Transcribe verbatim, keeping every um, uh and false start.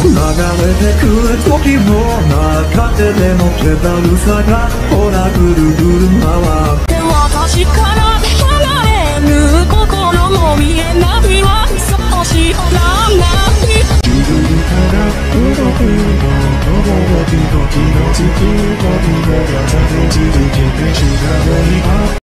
れてく時も中ででもペダルさがほらぐるぐる回って私から離れる心も見えないわそう知らない自分から動くの驚き時の月を見ながら続けてしまえば